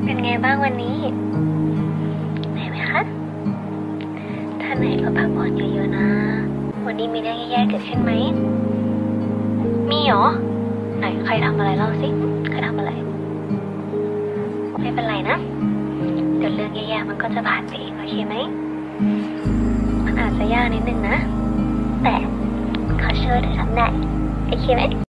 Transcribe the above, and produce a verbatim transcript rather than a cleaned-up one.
เป็นไงบ้างวันนี้เหนื่อยไหมคะถ้าเหนื่อยก็พักผ่อนเยอะๆนะวันนี้มีเรื่องแย่ๆเกิดขึ้นไหมมีเหรอไหนใครทำอะไรเล่าสิใครทำอะไรไม่เป็นไรนะเดี๋ยวเรื่องแย่ๆมันก็จะผ่านไปเองโอเคไหมมันอาจจะยากนิดนึงนะแต่ขอเชื่อเธอทำได้โอเคไหม